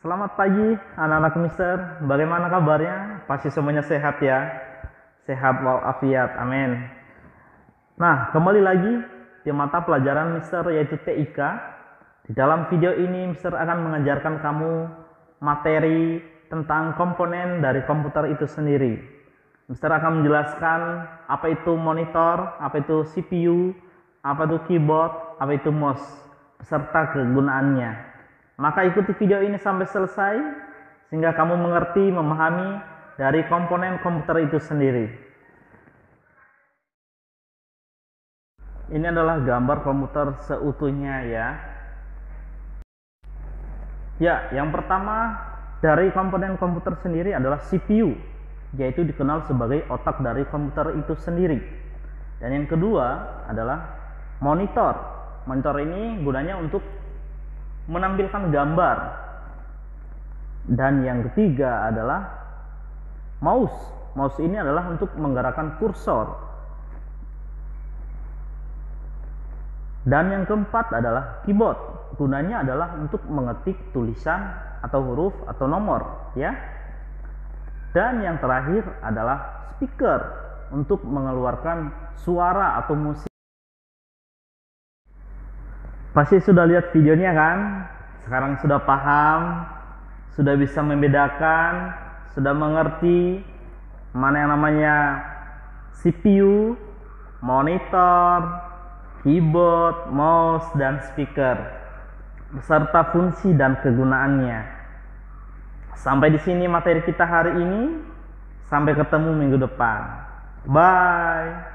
Selamat pagi anak-anak Mister, bagaimana kabarnya? Pasti semuanya sehat ya. Sehat walafiat, amin. Nah, kembali lagi di mata pelajaran Mister yaitu TIK. Di dalam video ini Mister akan mengajarkan kamu materi tentang komponen dari komputer itu sendiri. Mister akan menjelaskan apa itu monitor, apa itu CPU, apa itu keyboard, apa itu mouse, beserta kegunaannya. Maka ikuti video ini sampai selesai sehingga kamu mengerti, memahami dari komponen komputer itu sendiri. Ini adalah gambar komputer seutuhnya ya. Ya, yang pertama dari komponen komputer sendiri adalah CPU, yaitu dikenal sebagai otak dari komputer itu sendiri. Dan yang kedua adalah monitor. Monitor ini gunanya untuk menampilkan gambar. Dan yang ketiga adalah mouse. Mouse ini adalah untuk menggerakkan kursor. Dan yang keempat adalah keyboard. Gunanya adalah untuk mengetik tulisan atau huruf atau nomor, ya. Dan yang terakhir adalah speaker untuk mengeluarkan suara atau musik. Pasti sudah lihat videonya kan? Sekarang sudah paham, sudah bisa membedakan, sudah mengerti mana yang namanya CPU, monitor, keyboard, mouse, dan speaker, beserta fungsi dan kegunaannya. Sampai di sini materi kita hari ini. Sampai ketemu minggu depan. Bye.